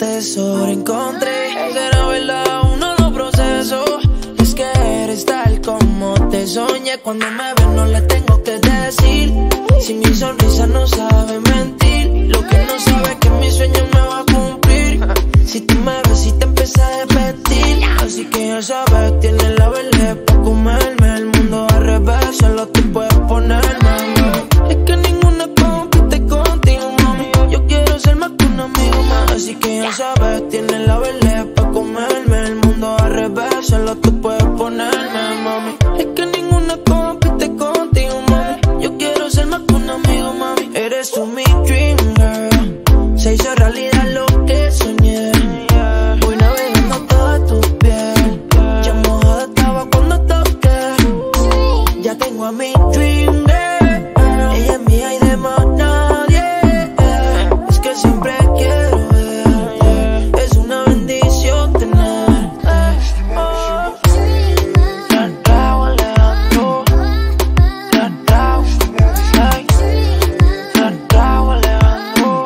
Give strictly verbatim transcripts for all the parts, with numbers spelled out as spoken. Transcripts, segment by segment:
tesoro encontré. Será verdad, uno lo proceso. Es que eres tal como te soñé. Cuando me ves no le tengo que decir. Si mi sonrisa no sabe mentir. Lo que no sabe es que mi sueño me va a cumplir. Si tú me ves y te empiezas a repetir. Así que ya sabes, tienes la verde pa' comerme. El mundo al revés, solo tú puedes ponerme. Es que ninguna compite contigo, mami. Yo quiero ser más que un amigo más. Así que ya sabes, tienes la verde pa' comerme. El mundo al revés, solo tú puedes ponerme, mami. Es que ninguna compite contigo, mami. Yo quiero ser más que un amigo, mami. Eres tú mi dream girl. Se hizo realidad lo que soñé. Voy navegando toda tu piel. Ya mojada estaba cuando toqué. Ya tengo a mi dream girl. Ella es mía y de más nadie. Es que siempre quiero verte. Es una bendición tenerte. Oh. Cantao, Alejandro. Cantao, ay. Cantao, Alejandro.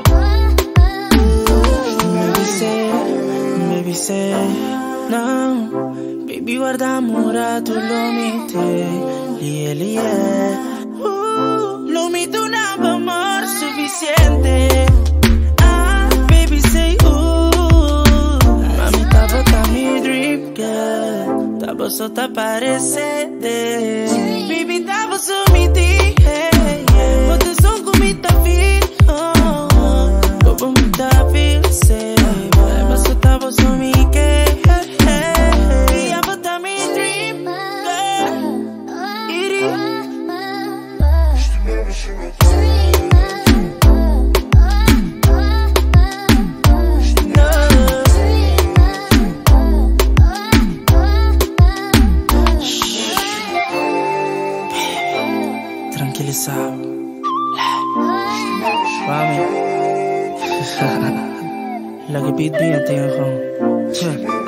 Baby say, baby say, no. Baby guarda amore, tu lo mite. Lie, lie. Uh, lo mito una amor suficiente. Ah, baby say, uh. Mami, tava tá mi dream girl. Tava só tá parecendo. Baby, tava só mi di. Você só comita feel. Como me tá feel, say. Você tava só mi que. E a bota mi dream girl. Iri. Tranquilizado. Mami. Lagi beat bien, tío.